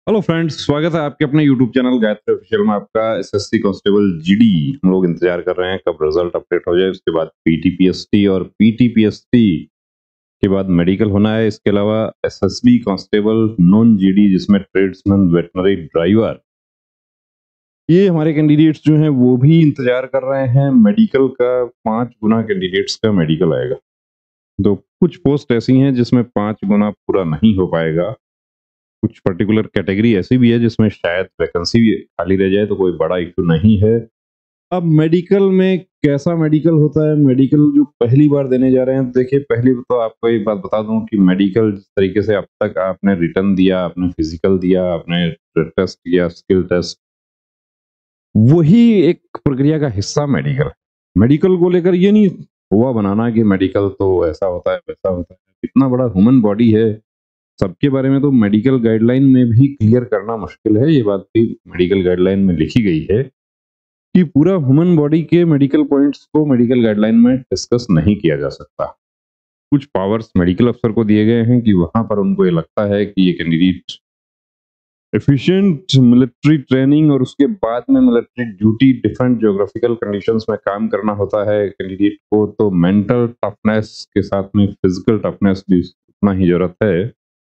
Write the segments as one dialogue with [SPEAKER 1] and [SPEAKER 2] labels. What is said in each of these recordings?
[SPEAKER 1] Hello friends, स्वागत है आपके अपने यूट्यूब चैनल गायत्री ऑफिशियल में। आपका एसएससी कांस्टेबल जीडी हम लोग इंतजार कर रहे हैं कब रिजल्ट अपडेट हो जाए। उसके बाद पीटीपीएसटी और पीटीपीएसटी के बाद मेडिकल होना है। इसके अलावा एसएसबी कांस्टेबल नॉन जीडी जिसमें ट्रेड्समैन वेटनरी ड्राइवर ये हमारे कैंडिडेट्स जो हैं वो भी इंतजार कर रहे हैं। मेडिकल का 5 गुना कैंडिडेट्स का मेडिकल आएगा। तो कुछ पोस्ट ऐसी हैं जिसमें 5 गुना पूरा नहीं हो पाएगा। कुछ पर्टिकुलर कैटेगरी ऐसी भी है जिसमें शायद वैकेंसी भी खाली रह जाए, तो कोई बड़ा इशू नहीं है। अब मेडिकल में कैसा मेडिकल होता है, मेडिकल जो पहली बार देने जा रहे हैं, देखिए पहली तो आपको एक बात बता दूं कि मेडिकल जिस तरीके से अब तक आपने रिटर्न दिया, आपने फिजिकल दिया, आपने टेस्ट किया, स्किल टेस्ट, वही एक प्रक्रिया का हिस्सा मेडिकल है। मेडिकल को लेकर ये नहीं हुआ बनाना कि मेडिकल तो ऐसा होता है वैसा होता है। इतना बड़ा ह्यूमन बॉडी है, सबके बारे में तो मेडिकल गाइडलाइन में भी क्लियर करना मुश्किल है। ये बात भी मेडिकल गाइडलाइन में लिखी गई है कि पूरा ह्यूमन बॉडी के मेडिकल पॉइंट्स को मेडिकल गाइडलाइन में डिस्कस नहीं किया जा सकता। कुछ पावर्स मेडिकल अफसर को दिए गए हैं कि वहां पर उनको ये लगता है कि ये कैंडिडेट एफिशिएंट मिलिट्री ट्रेनिंग और उसके बाद में military duty different geographical conditions में काम करना होता है कैंडिडेट को, तो मेंटल टफनेस के साथ में फिजिकल टफनेस भी उतना ही जरूरत है।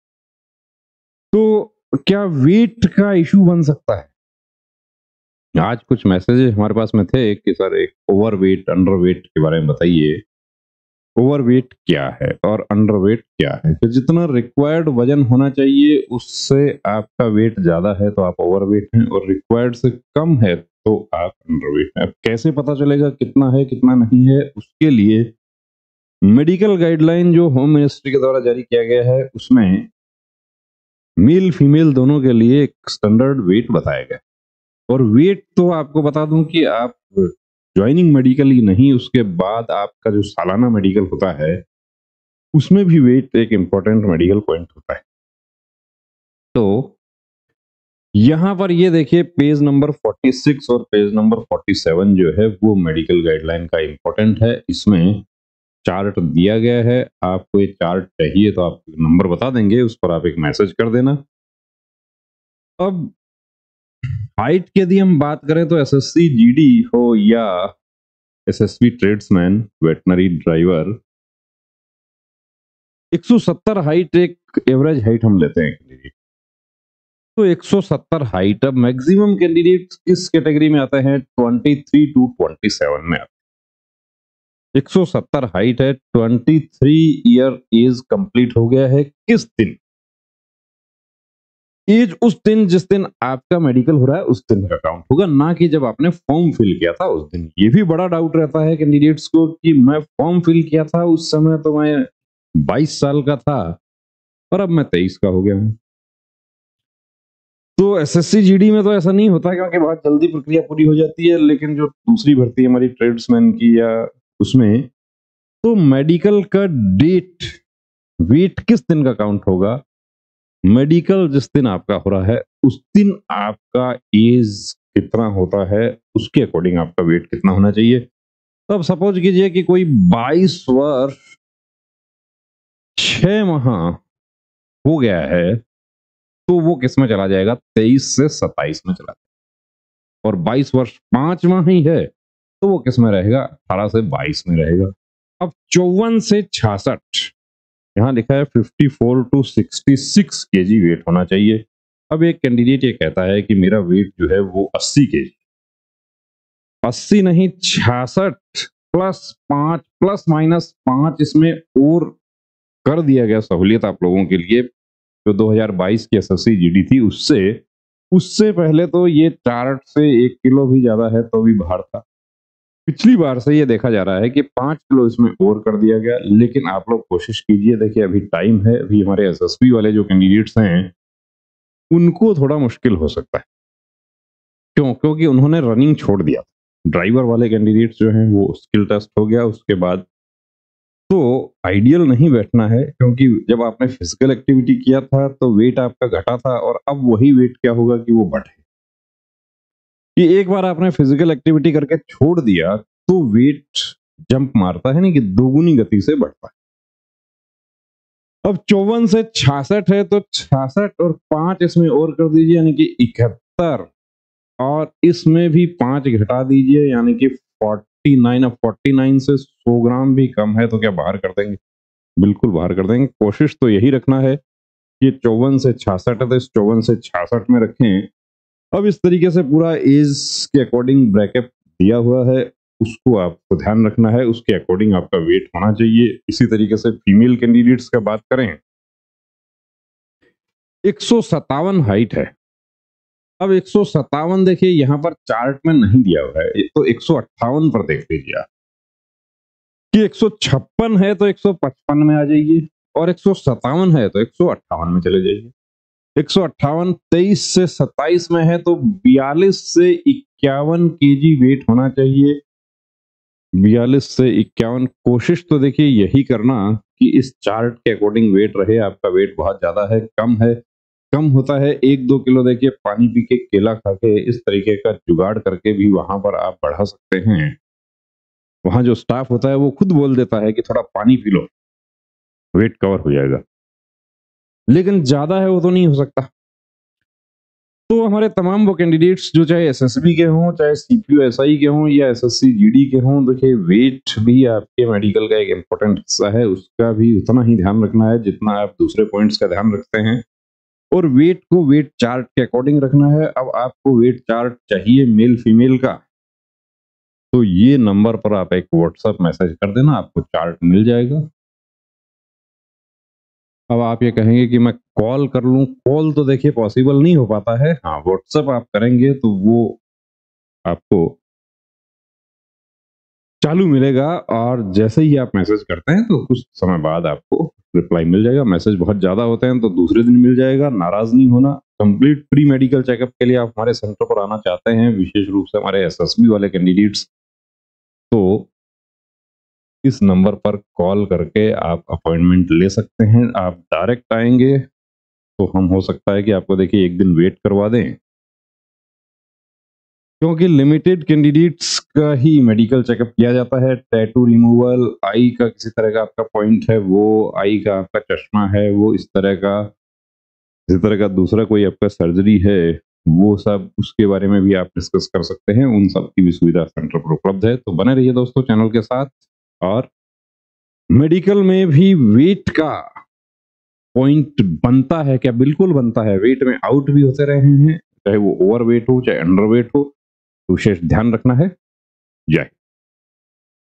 [SPEAKER 1] तो क्या वेट का इशू बन सकता है? आज कुछ मैसेजेस हमारे पास में थे कि सर एक ओवर वेट अंडर वेट के बारे में बताइए। ओवर वेट क्या है और अंडर वेट क्या है? कि जितना रिक्वायर्ड वजन होना चाहिए उससे आपका वेट ज्यादा है तो आप ओवर वेट हैं, और रिक्वायर्ड से कम है तो आप अंडर वेट हैं। अब कैसे पता चलेगा कितना है कितना नहीं है? उसके लिए मेडिकल गाइडलाइन जो होम मिनिस्ट्री के द्वारा जारी किया गया है उसमें मेल फीमेल दोनों के लिए एक स्टैंडर्ड वेट बताया गया। और वेट तो आपको बता दूं कि आप ज्वाइनिंग मेडिकल ही नहीं, उसके बाद आपका जो सालाना मेडिकल होता है उसमें भी वेट एक इंपॉर्टेंट मेडिकल पॉइंट होता है। तो यहां पर ये देखिए पेज नंबर 46 और पेज नंबर 47 जो है वो मेडिकल गाइडलाइन का इंपॉर्टेंट है। इसमें चार्ट दिया गया है। आपको एक चार्ट चाहिए तो आप नंबर बता देंगे, उस पर आप एक मैसेज कर देना। अब हाइट की यदि हम बात करें तो एसएससी जीडी हो या SSB tradesman veterinary driver, 170 height एक एवरेज हाइट हम लेते हैं कैंडिडेट। तो 170 हाइट, अब मैक्सिमम कैंडिडेट किस कैटेगरी में आते हैं? 23 टू 27 में आते हैं। 170 हाइट है, 23 ईयर एज कंप्लीट हो गया है। किस दिन? एज उस दिन जिस दिन आपका मेडिकल हो रहा है उस दिन का काउंट होगा, ना कि जब आपने फॉर्म फिल किया था उस दिन। ये भी बड़ा डाउट रहता है कैंडिडेट्स को कि मैं फॉर्म फिल किया था उस समय तो मैं 22 साल का था और अब मैं 23 का हो गया हूं। तो एसएससी जीडी में तो ऐसा नहीं होता क्योंकि बहुत जल्दी प्रक्रिया पूरी हो जाती है। लेकिन जो दूसरी भर्ती है हमारी ट्रेड्समैन की या उसमें, तो मेडिकल का डेट वेट किस दिन का काउंट होगा? मेडिकल जिस दिन आपका हो रहा है उस दिन आपका एज कितना होता है उसके अकॉर्डिंग आपका वेट कितना होना चाहिए। तो अब सपोज कीजिए कि कोई 22 वर्ष 6 माह हो गया है तो वो किस में चला जाएगा? 23 से 27 में चला जाएगा। और 22 वर्ष 5 माह ही है तो वो किस में रहेगा? 18 से 22 में रहेगा। अब 54 से 66, यहाँ लिखा है 54 टू 66 केजी वेट होना चाहिए। अब एक कैंडिडेट ये कहता है कि मेरा वेट जो है वो 80 केजी, 80 नहीं 66 प्लस 5 प्लस माइनस 5 इसमें और कर दिया गया सहूलियत आप लोगों के लिए। जो 2022 की एसएससी जीडी थी उससे उससे पहले तो ये चार्ट से 1 किलो भी ज्यादा है तो भी बाहर था। पिछली बार से ये देखा जा रहा है कि 5 किलो इसमें और कर दिया गया। लेकिन आप लोग कोशिश कीजिए, देखिए अभी टाइम है, अभी हमारे एसएसबी वाले जो कैंडिडेट्स हैं उनको थोड़ा मुश्किल हो सकता है। क्यों? क्योंकि उन्होंने रनिंग छोड़ दिया। ड्राइवर वाले कैंडिडेट्स जो हैं वो स्किल टेस्ट हो गया उसके बाद, तो आइडियल नहीं बैठना है क्योंकि जब आपने फिजिकल एक्टिविटी किया था तो वेट आपका घटा था और अब वही वेट क्या होगा कि वो बढ़े। कि एक बार आपने फिजिकल एक्टिविटी करके छोड़ दिया तो वेट जंप मारता है, नहीं कि दोगुनी गति से बढ़ता है। अब 54 से 66 है तो 66 और 5 इसमें और कर दीजिए यानी कि 71, और इसमें भी 5 घटा दीजिए यानी कि 49। अब 49 से 100 ग्राम भी कम है तो क्या बाहर कर देंगे? बिल्कुल बाहर कर देंगे। कोशिश तो यही रखना है कि 54 से 66 है तो इस 54 से 66 में रखें। अब इस तरीके से पूरा एज के अकॉर्डिंग ब्रैकेट दिया हुआ है, उसको आपको ध्यान रखना है, उसके अकॉर्डिंग आपका वेट होना चाहिए। इसी तरीके से फीमेल कैंडिडेट्स का बात करें, 157 हाइट है। अब 157 देखिए यहाँ पर चार्ट में नहीं दिया हुआ है, तो 158 पर देख लीजिए आप कि 156 है तो 155 में आ जाइए, और 157 है तो 158 में चले जाइए। 158 23 से 27 में है तो 42 से 51 केजी वेट होना चाहिए। 42 से 51 कोशिश तो देखिए यही करना कि इस चार्ट के अकॉर्डिंग वेट रहे। आपका वेट बहुत ज्यादा है, कम होता है 1-2 किलो देखिए पानी पी के, केला खा के, इस तरीके का जुगाड़ करके भी वहां पर आप बढ़ा सकते हैं। वहां जो स्टाफ होता है वो खुद बोल देता है कि थोड़ा पानी पी लो, वेट कवर हो जाएगा, लेकिन ज्यादा है वो तो नहीं हो सकता। तो हमारे तमाम वो कैंडिडेट्स जो चाहे एसएसबी के हों, चाहे सीपीयू एसआई के हों या एसएससी जीडी के हों, देखिए वेट भी आपके मेडिकल का एक इम्पोर्टेंट हिस्सा है, उसका भी उतना ही ध्यान रखना है जितना आप दूसरे पॉइंट्स का ध्यान रखते हैं। और वेट को वेट चार्ट के अकॉर्डिंग रखना है। अब आपको वेट चार्ट चाहिए मेल फीमेल का, तो ये नंबर पर आप एक व्हाट्सएप मैसेज कर देना, आपको चार्ट मिल जाएगा। अब आप ये कहेंगे कि मैं कॉल कर लूं, कॉल तो देखिए पॉसिबल नहीं हो पाता है। हाँ, व्हाट्सएप आप करेंगे तो वो आपको चालू मिलेगा, और जैसे ही आप मैसेज करते हैं तो कुछ समय बाद आपको रिप्लाई मिल जाएगा। मैसेज बहुत ज्यादा होते हैं तो दूसरे दिन मिल जाएगा। नाराज नहीं होना। कंप्लीट प्री मेडिकल चेकअप के लिए आप हमारे सेंटर पर आना चाहते हैं, विशेष रूप से हमारे एसएसबी वाले कैंडिडेट्स, तो इस नंबर पर कॉल करके आप अपॉइंटमेंट ले सकते हैं। आप डायरेक्ट आएंगे तो हम हो सकता है कि आपको देखिए एक दिन वेट करवा दें, क्योंकि लिमिटेड कैंडिडेट्स का ही मेडिकल चेकअप किया जाता है। टैटू रिमूवल, आई का किसी तरह का आपका पॉइंट है वो, आई का आपका चश्मा है वो, इस तरह का दूसरा कोई आपका सर्जरी है वो, सब उसके बारे में भी आप डिस्कस कर सकते हैं। उन सब की भी सुविधा सेंटर पर उपलब्ध है। तो बने रहिए दोस्तों चैनल के साथ। और मेडिकल में भी वेट का पॉइंट बनता है क्या? बिल्कुल बनता है। वेट में आउट भी होते रहे हैं, चाहे वो ओवर वेट हो चाहे अंडर वेट हो, विशेष ध्यान रखना है। जय